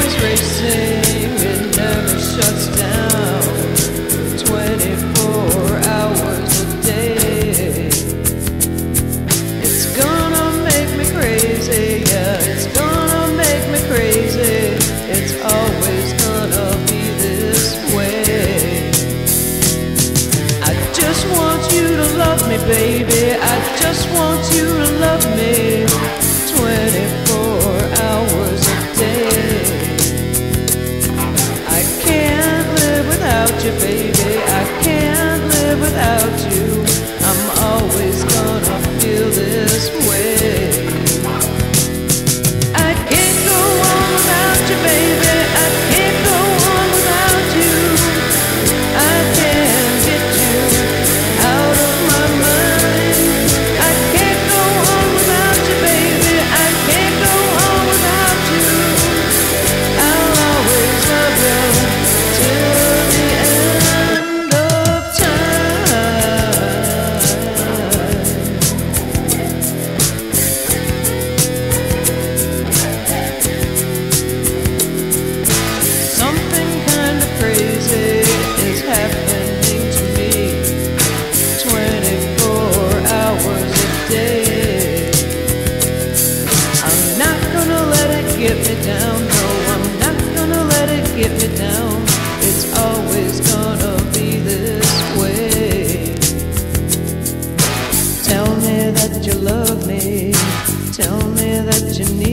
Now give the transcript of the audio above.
is racing, it never shuts down. 24 hours a day. It's gonna make me crazy, yeah, it's gonna make me crazy. It's always gonna be this way. I just want you to love me, baby. I just want you to love me 24 hours a day. I can't live without you, baby. I can't live without you. I'm always gonna feel this way. I can't go on without you, baby. I can't go on without you. I can't get you out of my mind. I can't go on without you, baby. I can't go on without you. I'll always love you till the end of time. Something kind of crazy is happening to me 24 hours a day. I'm not gonna let it get me down, no, I'm not gonna let it get me down. It's always gonna be this way. Tell me that you love me, tell me that you need